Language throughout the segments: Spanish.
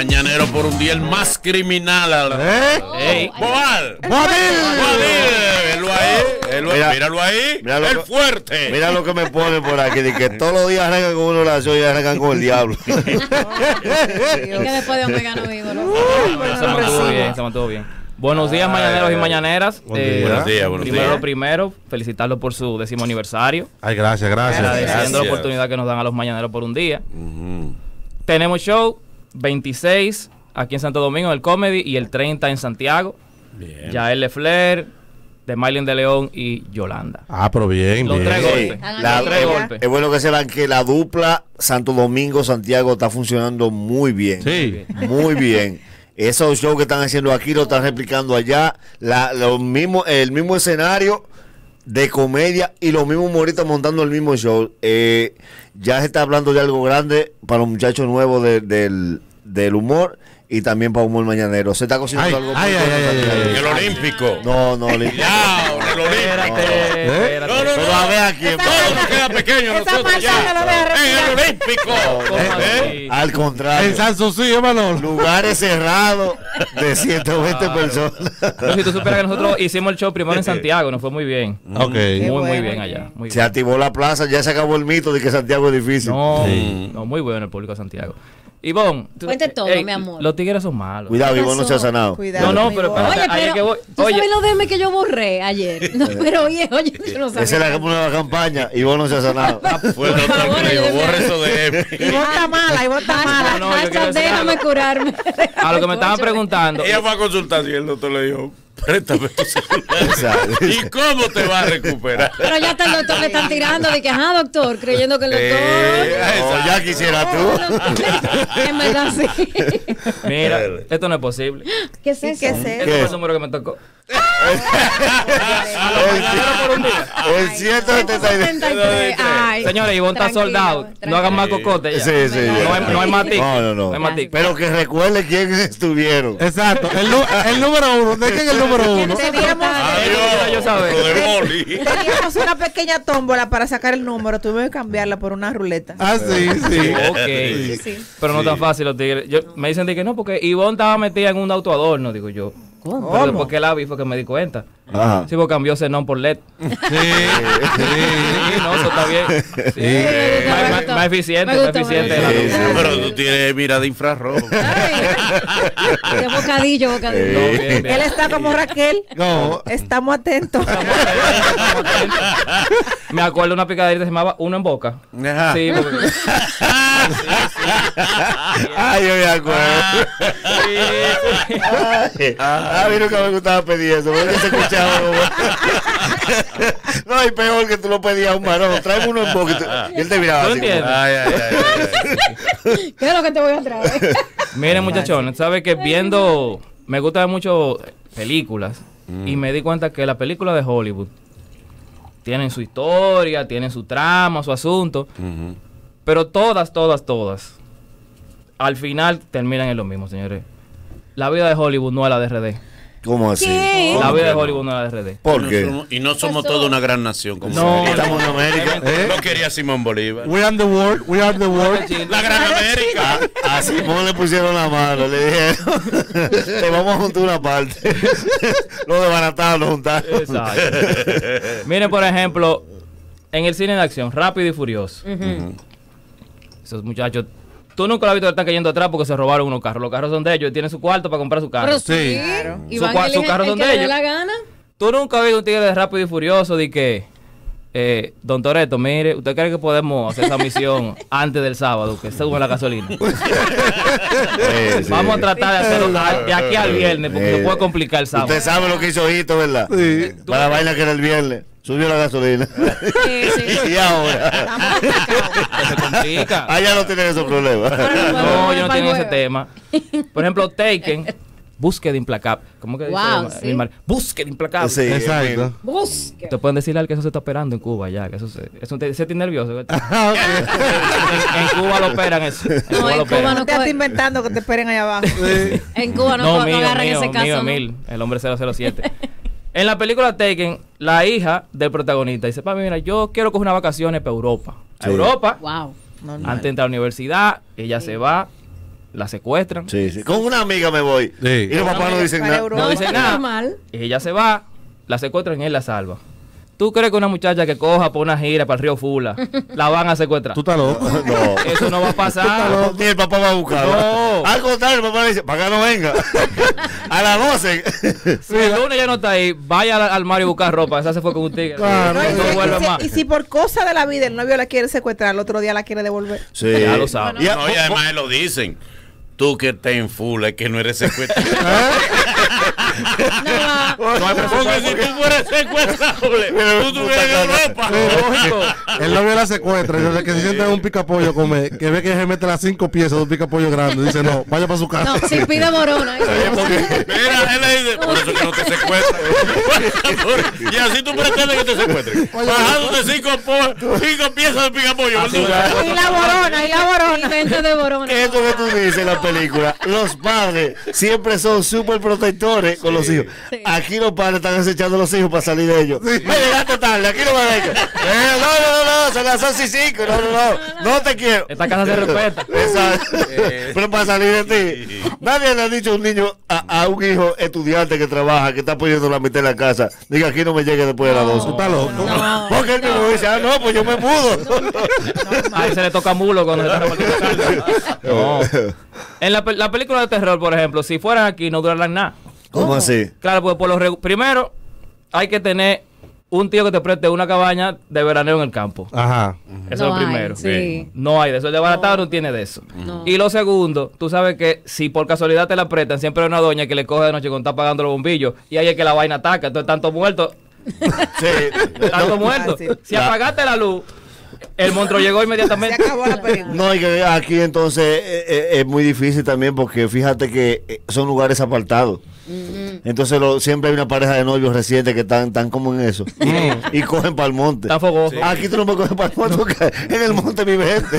mañanero por un día, el más criminal. Boal. Míralo ahí. El fuerte. Mira lo que me pone por aquí, de que todos los días arrancan con una oración y arrancan con el diablo. Es que después de Omega no vivo, ¿no? Se mantuvo bien. Buenos días, mañaneros y mañaneras. Buenos días. Primero, felicitarlos por su 10º aniversario. Ay, gracias. Agradeciendo la oportunidad que nos dan a los mañaneros por un día. Tenemos show 26 aquí en Santo Domingo, en el Comedy, y el 30 en Santiago. Bien. Yael Lefler, de Maylin de León y Yolanda. Pero bien, Los bien. tres golpes. Tres golpes. Es bueno que sepan que la dupla Santo Domingo-Santiago está funcionando muy bien. Sí. Muy bien. Esos shows que están haciendo aquí lo están replicando allá. El mismo escenario de comedia y los mismos humoristas montando el mismo show. Ya se está hablando de algo grande para los muchachos nuevos del humor y también para humor mañanero. Se está cocinando algo. El olímpico. No, el olímpico. Espérate. Pero a ver aquí. Todo nos queda pequeño nosotros ya. En el olímpico. Al contrario. En San Sucio, Manolo. Lugares cerrados de 120 personas. No, si tú supieras que nosotros hicimos el show primero en Santiago, nos fue muy bien. Ok. Muy bien allá. Muy Se bien. activó la plaza, ya se acabó el mito de que Santiago es difícil. No, muy bueno el público de Santiago. Ivonne, Cuente todo, mi amor. Los tigres son malos. Cuidado, Ivonne no se ha sanado. Cuidado. No, pero Oye, espérate, ahí es que voy. ¿tú sabes los DM que yo borré ayer? No, pero oye, yo no sabía. Esa es la nueva campaña. Ivonne no se ha sanado. Fue el otro que dijo, borre eso de Y vos está mala, y vos está mala. No, yo quiero decir Déjame algo. curarme. A lo que me estaban preguntando. Ella fue a consultar y el doctor le dijo, préstame tu celular. ¿Y cómo te vas a recuperar? Pero ya está el doctor le están tirando de que, doctor, creyendo que el doctor. No, ya quisiera tú. En verdad sí. Mira, esto no es posible. ¿Qué es eso? ¿Qué es Este eso? fue el número que me tocó. El 173. Ay, Señores, Ivonne está tranquilo, soldado. No hagan más cocote ya. Sí, sí. No hay más tic. No. No hay más tic. Pero que recuerde quiénes estuvieron. Exacto. El número uno. ¿De quién es el número uno? Yo sabía. Lo de boli. Teníamos una pequeña tómbola para sacar el número. Tuve que cambiarla por una ruleta. Ah, sí. Ok. Sí. Pero no tan fácil los tigres. Me dicen de que no, porque Ivonne estaba metida en un autoadorno, digo yo. ¿Cómo? Pero después que la vi fue que me di cuenta. Ajá. Sí, porque cambió Xenón por LED. Sí, no, eso está bien. Sí. Más eficiente, Me más gustó, eficiente. me la gustó. luz. Pero tú tienes mirada infrarroja. Qué bocadillo. No, bien, bien. Él está como Raquel. No. Estamos atentos. Me acuerdo de una picadera que se llamaba Uno en Boca. Ajá. Sí, porque... Ay, yo me acuerdo. A mí nunca me gustaba pedir eso, porque se escuchaba. No, y peor que tú lo pedías a un varón. Tráeme uno en boca. Y él te miraba ¿Tú así. entiendes? ¿Qué es lo que te voy a traer? Miren, muchachones, ¿sabes que viendo... Me gustan mucho películas y me di cuenta que las películas de Hollywood tienen su historia, tienen su trama, su asunto, pero todas, al final terminan en lo mismo, señores. La vida de Hollywood no es la de RD. ¿Cómo así? ¿Qué? La vida de Hollywood no es la de RD. ¿Por qué? Y no somos toda una gran nación como No, se dice. Estamos en América. Lo quería Simón Bolívar. We are the world. We are the world. La gran América. A Simón le pusieron la mano, le dijeron, te vamos a juntar una parte. Lo desbarataron, lo juntaron. Exacto. Miren, por ejemplo, en el cine de acción, Rápido y Furioso. Esos muchachos, tú nunca lo has visto que están cayendo atrás porque se robaron unos carros. Los carros son de ellos, tienen su cuarto para comprar su carro. Pero sí. Claro. Y Su van cua- y su eligen carro el son que de le dé ellos. la gana. Tú nunca has visto un tigre de Rápido y Furioso de que, don Toretto, mire, ¿usted cree que podemos hacer esa misión antes del sábado, que sube la gasolina? Vamos a tratar de hacerlo de aquí al viernes, porque se puede complicar el sábado. Usted sabe lo que hizo Hito, ¿verdad? Sí. Para la vaina que era el viernes. Subió la gasolina. Sí. Y ahora. Se complica. Allá no tienen esos problemas. No, yo no tengo ese tema. Por ejemplo, Taken, búsqueda implacable. ¿Cómo que dice? Wow, sí. Búsqueda implacable. Sí, Exacto. Busque. Te pueden decir al que eso se está operando en Cuba ya, que eso se tiene nervioso. ¿verdad? en Cuba lo operan eso. En No, Cuba en lo Cuba operan. no No te estás inventando que te esperen allá abajo. En Cuba no, No, no mío, agarran mío, ese caso. mío, ¿no? Emil, el hombre 007. En la película Taken, la hija del protagonista dice, papi, mira, yo quiero coger unas vacaciones para Europa. A Sí. Europa, Wow. antes de entrar a la universidad, ella se va, la secuestran. Sí, sí. Con una amiga me voy. Sí. Y los papás no dicen Para nada. Europa. No dice nada. Normal. Y ella se va, la secuestran y él la salva. ¿Tú crees que una muchacha que coja por una gira para el río Fula la van a secuestrar? Tú estás loco. No. Eso no va a pasar. Ni el papá va a buscarla. No. Al contrario, el papá le dice, para que no venga. A las 12. Si el lunes ya no está ahí, vaya al armario a buscar ropa. Esa se fue con un tigre. Claro. No, y, No si- vuelve y si- más. y si por cosa de la vida el novio la quiere secuestrar, el otro día la quiere devolver. Sí. Ya lo sabe. Y a- No, y además lo dicen. Tú que estás en full, es que no eres secuestrado. No hay presupuesto. Porque si tú fueres secuestrable, tú estuvieras en Europa. Lógico. El novio la secuestra y desde que se sienta en un picapollo a comer, que ve que se mete las 5 piezas de un picapollo grande, dice no, vaya para su casa. No, si pide morona. Mira, él le dice, por eso que no te secuestran. Y así tú pretendes que te secuestren. Bajándote 5 piezas de picapollo. Así ¿verdad? Y la borona, y la borona. Intento de morona. Eso que tú dices en la película, los padres siempre son súper protectores con los hijos. Sí. Aquí los padres están acechando a los hijos para salir de ellos. Oye, llegaste tarde, aquí no me vengas. No, son las 11 y 5. No te quiero. Esta casa se respeta. Exacto. Pero para salir de ti. Nadie le ha dicho a un niño, a un hijo estudiante que trabaja, que está poniendo la mitad en la casa, diga aquí no me llegue después de las 12. Tú estás loco. Porque él mismo dice, no, pues yo me mudo. Ahí se le toca mulo cuando se está repartiendo carne. No. En la película de terror, por ejemplo, si fueran aquí no duraran nada. ¿Cómo así? Claro, pues primero hay que tener un tío que te preste una cabaña de veraneo en el campo. Ajá. Eso No es lo hay, primero. sí. No hay de eso. El de baratado no tiene de eso. No. Y lo segundo, tú sabes que si por casualidad te la prestan, siempre hay una doña que le coge de noche cuando está apagando los bombillos y ahí es que la vaina ataca. Entonces, tanto muerto, Sí. tanto muerto. fácil. Si apagaste la luz, el monstruo llegó Se inmediatamente. acabó la película. No, y que aquí entonces es muy difícil también porque fíjate que son lugares apartados. Entonces siempre hay una pareja de novios recientes que están como en eso. Y cogen para el monte. Está fogoso. Aquí tú no me coges para el monte porque en el monte vive gente.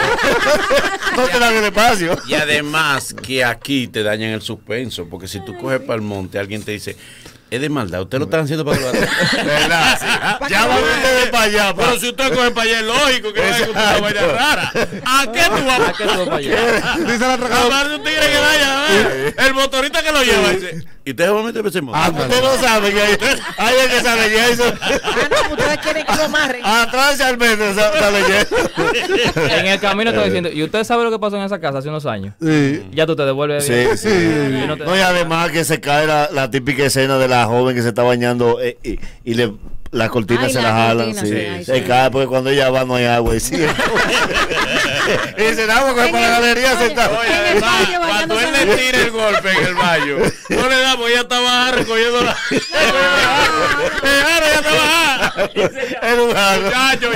No te dan el espacio. Y además que aquí te dañan el suspenso, porque si tú coges para el monte, alguien te dice, es de maldad, ustedes lo están haciendo para el ¿Verdad? Sí. Ya van ustedes para allá. Pero si usted coge para allá, es lógico que vaya a encontrar una vaina rara. ¿A qué tú vas ¿A qué tú vas para allá? Dice la atracador. Aparte de un tigre que vaya, el motorista que lo lleva dice, ¿y usted va a meter ese motor? Usted no sabe que hay el que sale Jason. Ah, no, ustedes quieren que lo amarren. Atrás al metro sale Jason. En el camino estoy diciendo, ¿y usted sabe lo que pasó en esa casa hace unos años? Sí. Ya tú te devuelves. Sí, sí. Y no te- No, y además que se cae la típica escena de la joven que se está bañando y las cortinas Ay, se la las jalan. cortina, Sí. sí, ay, Se sí. cae porque cuando ella va no hay agua. Y sí. Y dice, no, porque para la galería se está. Oye, En el además, baño cuando él bañándose. le tira el golpe en el baño, no le damos, ella está bajada recogiendo la. Claro, ella está bajada. Es un jarro. Muchacho,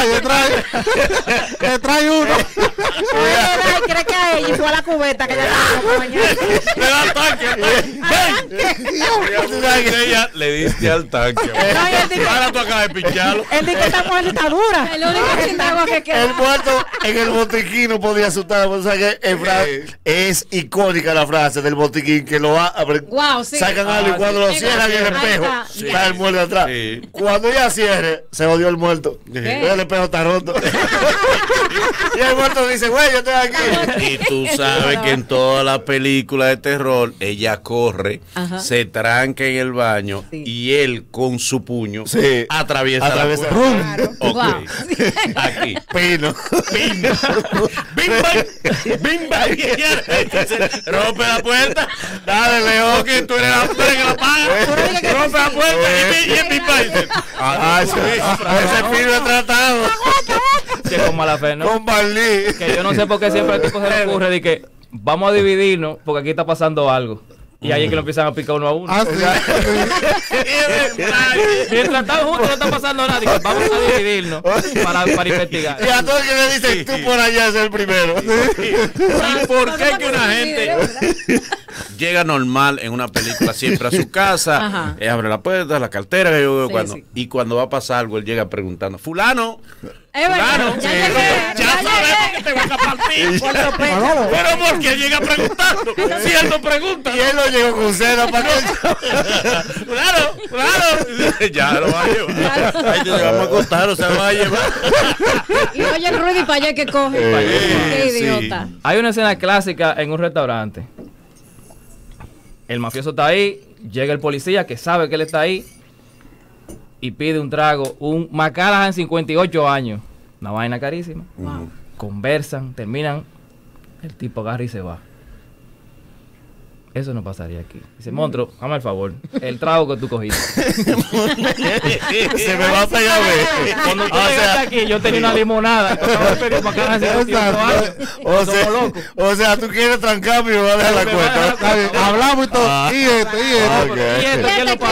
Trae uno. Ay, cree que a ella y fue a la cubeta que ella estaba por mañana. le da tanque. Tú sabes que- Ella le diste al tanque. No, y él dice- Ahora tú acabas de pincharlo. Él dice que esta mujer está dura. El único sin agua que queda. El muerto en el botiquín no podía asustar. O sea que es icónica la frase del botiquín que lo abren. Wow, sí. Sacan algo y cuando lo sí. cierran en el Ahí espejo, está. está el muerto atrás. Sí. Cuando ella cierre, se odió el muerto. El espejo está roto. Y el muerto dice, güey, yo estoy aquí. Y tú sabes que en todas las películas de terror, ella corre, Ajá. se tranca en el baño Sí. y él con su puño Sí. atraviesa Atraviesa. la puerta. Claro. Ok. Wow. Aquí. Pino. ¡Bim, bang! ¡Bim, bang! Y ella rompe la puerta. Dale, León. Porque tú eres que la paga. Rompe la puerta y el bim, bang. Dice, Ese pino es tratado. Sí, con mala fe, ¿no? Con Barlí. Que yo no sé por qué siempre al tipo se le ocurre de que vamos a dividirnos porque aquí está pasando algo. Y ahí es que lo empiezan a picar uno a uno. Ah, sí. Mientras están juntos no está pasando nada. Digo, vamos a dividirnos para investigar. Y a todos que le dicen, tú por allá es el primero. ¿Y por qué que una gente llega normal en una película siempre a su casa, Ajá. abre la puerta, la cartera, que yo veo Sí, cuando, sí. y cuando va a pasar algo, él llega preguntando, fulano, Es verdad. Claro, Ya sí, llegué. ya Ya sabemos llegué. que te van a partir. Por sospecha. Manolo, Pero porque él llega preguntando. Si él no pregunta. Y él lo llegó con cena para que... Claro, claro. Ya lo va a llevar. Ahí te vamos a contar, o sea, lo va a llevar. Y oye el Rudy para allá que coge. Qué sí. idiota. Hay una escena clásica en un restaurante. El mafioso está ahí, llega el policía que sabe que él está ahí y pide un trago, un Macallan 58 años. Una vaina carísima. Conversan, terminan, el tipo agarra y se va. Eso no pasaría aquí. Dice, Montro, hazme el favor, el trago que tú cogiste. Se me va a pegar, güey. Cuando tú O llegaste sea, aquí, yo tenía una limonada. Yo acabo de pedir un Macallan 58 años. o sea, tú quieres trancarme y me vas a dejar la cuenta. está bien, hablamos y todo. Y esto. Ok. ¿Y esto quién lo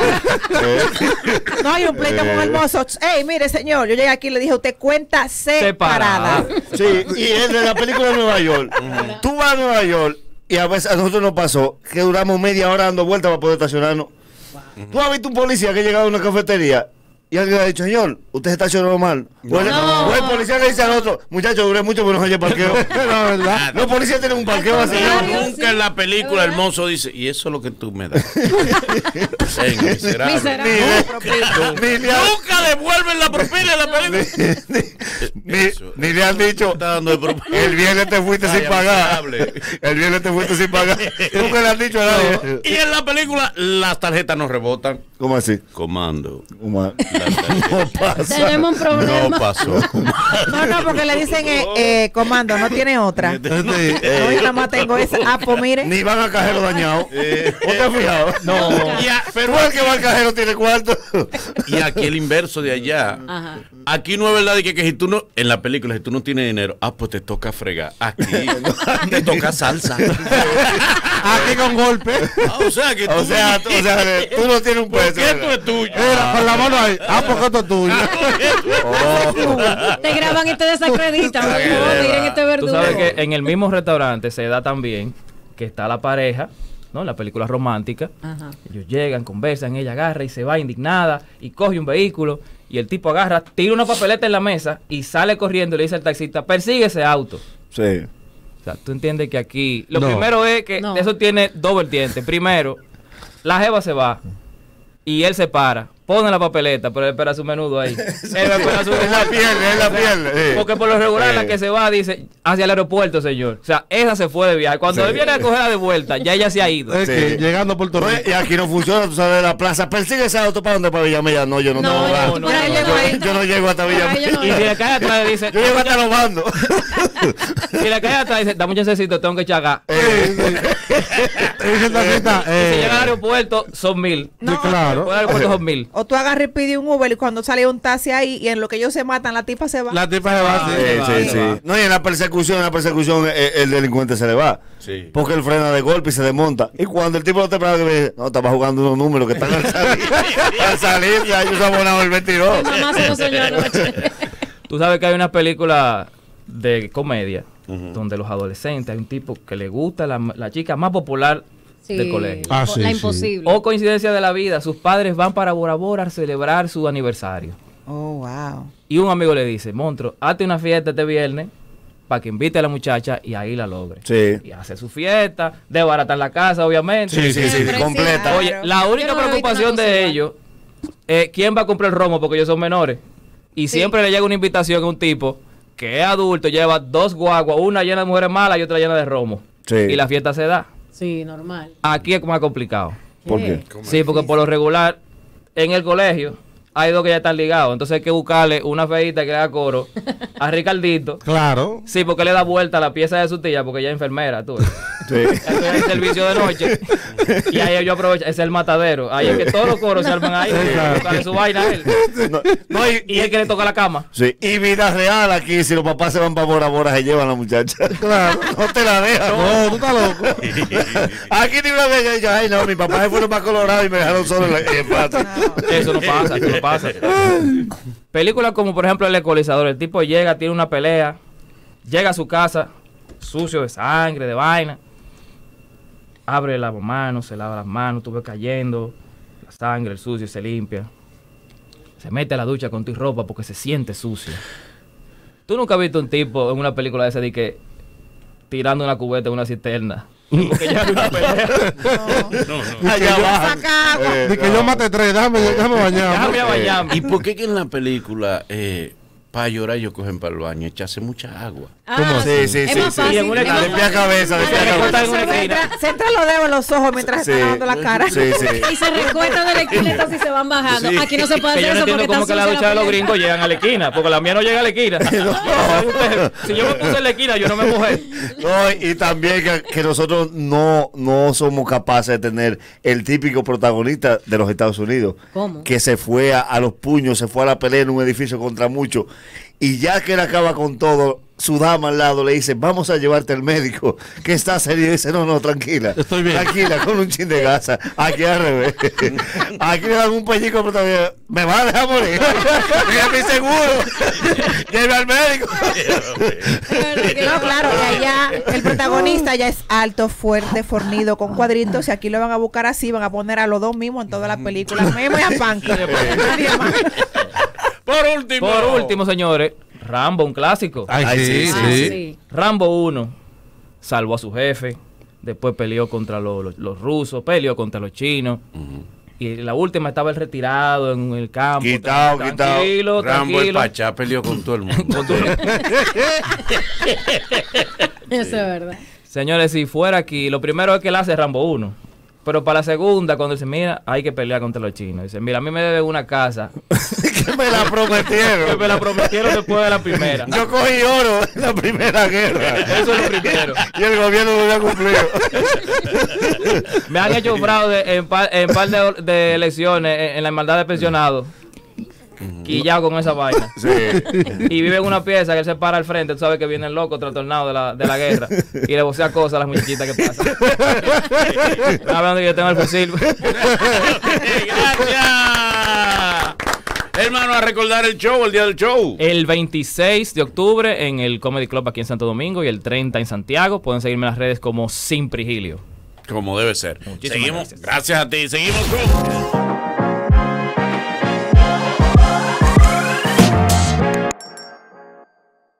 paga? No hay un pleito muy hermoso. Ey, mire, señor, yo llegué aquí y le dije a usted cuenta separada. Sí, y el de la película de Nueva York. Tú vas a Nueva York y a veces a nosotros nos pasó que duramos media hora dando vueltas para poder estacionarnos. Tú has visto un policía que ha llegado a una cafetería y alguien le ha dicho, señor, usted se estacionó mal. O el policía le dice al otro, muchacho, duré mucho pero no hay parqueo. La verdad. Los policías tienen un parqueo así. Nunca en la película el mozo dice, y eso es lo que tú me das. Venga, miserable. Miserable. Nunca devuelven la propina en la película. Ni le han dicho, Está dando de propina. el viernes te fuiste sin Vaya, pagar. miserable. El viernes te fuiste sin pagar. Nunca le han dicho a nadie. Y en la película las tarjetas no rebotan. ¿Cómo así? Comando. ¿Cómo? La tarjeta No pasa. Tenemos un problema. no pasó. No, porque le dicen, comando, no tiene otra. No, yo nada más tengo esa. Ah, pues mire. Ni van a cajero dañado. ¿O te has fijado? No. Pero el que va al cajero tiene cuarto. Y aquí el inverso de allá. Ajá. Aquí no es verdad de que si tú no, en la película, si tú no tienes dinero, pues te toca fregar. Aquí te toca salsa. Aquí con golpe. O sea que tú, Tú no tienes un peso. ¿qué esto es tuyo? Mira, con la mano ahí. Porque esto es tuyo. Te graban y te desacreditan. No, miren este Tú verdugo. sabes que en el mismo restaurante se da también que está la pareja, ¿no? La película romántica. Ajá. Ellos llegan, conversan, ella agarra y se va indignada y coge un vehículo y el tipo agarra, tira una papeleta en la mesa y sale corriendo y le dice al taxista, persigue ese auto. Sí. O sea, tú entiendes que aquí... Lo No. primero es que No. eso tiene dos vertientes. Primero, la jeva se va y él se para, pone la papeleta, pero él espera su menudo ahí. Él espera su Es la piel, sí. Porque por lo regular la que se va dice hacia el aeropuerto, señor. O sea, esa se fue de viaje. Cuando él viene a cogerla de vuelta, ya ella se ha ido. Es que llegando a Puerto Rico. Y aquí no funciona, tú sabes, la plaza. Persigue ese auto para donde, para Villamella. No, yo no No, tengo no, ganas. no, no, Yo no llego hasta Por ahí yo Villamella. no Y si le cae atrás le dice, Yo llego hasta los bandos. si le cae atrás dice, dame un chancecito, tengo que chagar. Dice el taxista, Si llega al aeropuerto, son 1000. sí, claro. Después del aeropuerto son 1000. O tú agarras y pides un Uber y cuando sale un taxi ahí y en lo que ellos se matan, la tipa se va. La tipa se va así. Sí. No, y en la persecución, el delincuente se le va. Sí. Porque él frena de golpe y se desmonta. Y cuando el tipo no te espera, que me dice, no, estaba jugando unos números que están al salir. Al salir, ya ellos han abonado el 22. Mamá se lo soñó anoche. Tú sabes que hay una película de comedia donde los adolescentes, hay un tipo que le gusta la chica más popular del colegio. Ah, sí, La sí. imposible. O coincidencia de la vida, sus padres van para Bora Bora a celebrar su aniversario. Oh, wow. Y un amigo le dice, Montro, hazte una fiesta este viernes para que invite a la muchacha y ahí la logre. Sí. Y hace su fiesta, desbaratar la casa, obviamente. Sí, Siempre, sí. completa. Oye, la única Yo no he visto preocupación una cosa de igual. ellos es quién va a comprar el romo porque ellos son menores. Y Sí. siempre le llega una invitación a un tipo que es adulto, lleva 2 guaguas, una llena de mujeres malas y otra llena de romo. Sí. Y la fiesta se da. Sí, normal. Aquí es más complicado. ¿Por qué? Sí, porque por lo regular, en el colegio, hay dos que ya están ligados. Entonces hay que buscarle una feita que le haga coro a Ricardito. Claro. Sí, porque le da vuelta a la pieza de su tía, porque ella es enfermera, tú. Sí. Esto es el servicio de noche. Y ahí ellos aprovechan, es el matadero. Ahí es que todos los coros se arman ahí. Buscarle su vaina a él. No, Y él que le toca la cama. sí. Y vida real aquí, si los papás se van para Bora Bora, se llevan a la muchacha. Claro. No te la dejan. No, tú estás loco. Aquí ni una vez yo he dicho, ay no, mi papá se fueron para Colorado y me dejaron solo en el patio. Eso no pasa, eso no pasa. Películas como por ejemplo El Ecualizador. El tipo llega, tiene una pelea, llega a su casa, sucio de sangre, de vaina. Abre las manos, se lava las manos, tú ves cayendo, la sangre, el sucio, se limpia. se mete a la ducha con tu ropa porque se siente sucio. ¿Tú nunca has visto un tipo en una película de ese de que tirando una cubeta en una cisterna? Porque ya hay una pelea. No. Allá abajo. Saca agua. De que yo mate 3, déjame bañarme. Déjame bañarme. ¿Y por qué que en la película para llorar ellos cogen para el baño, echarse mucha agua? Ah, Sí, sí, es sí, más sí. fácil. Y en una es más Limpia fácil. cabeza, limpia cabeza. Se entra los dedos en los ojos mientras Sí. está lavando la cara. Sí, sí. Y se recuestan de la esquina entonces se van bajando. Sí. Aquí no se puede Que yo hacer no eso entiendo porque cómo está que la sucia ducha de los pileta. gringos llegan a la esquina, porque la mía no llega a la esquina. Si yo me puse en la esquina, yo no me mojé. No, y también que nosotros no somos capaces de tener el típico protagonista de los Estados Unidos. ¿Cómo? Que se fue a los puños, se fue a la pelea en un edificio contra muchos. Y ya que él acaba con todo, su dama al lado le dice, vamos a llevarte al médico, que está serio. Y dice, no, tranquila. Estoy bien. Tranquila, con un chin de gasa. Aquí al revés. Aquí le dan un pellico, pero todavía, me va a dejar morir. Dígame mi seguro. Lleve al médico. No, claro, y allá el protagonista ya es alto, fuerte, fornido, con cuadritos, y aquí lo van a buscar así, van a poner a los dos mismos en todas las películas, Memo y a Panky. Nadie más. Por último, Señores, Rambo, un clásico. Ay, Ay, sí, Ah, sí. sí. Rambo 1 salvó a su jefe, después peleó contra los rusos, peleó contra los chinos. Y la última estaba el retirado en el campo. Quitado. Tranquilo, Rambo el tranquilo. Pachá peleó con todo el mundo. Con tu- Eso es verdad. Señores, si fuera aquí, lo primero es que él hace Rambo 1. Pero para la segunda, cuando dice, mira, hay que pelear contra los chinos. Dice, mira, a mí me deben una casa Que me la que prometieron. me la prometieron después de la primera. Yo cogí oro en la primera guerra. Eso es lo primero. Y el gobierno no lo ha cumplido. Me han hecho fraude en par de elecciones en la hermandad de pensionados. Quillado con esa vaina. Sí. Y vive en una pieza que él se para al frente. Tú sabes que viene el loco trastornado de la guerra. Y le vocea cosas a las muchachitas que pasan. Hablando que yo tengo el fusil. Gracias. Hermano, a recordar el show, el día del show. El 26 de octubre en el Comedy Club aquí en Santo Domingo y el 30 en Santiago. Pueden seguirme en las redes como Sin Prigilio. Como debe ser. Muchísimas Seguimos. gracias. Gracias a ti. Seguimos con...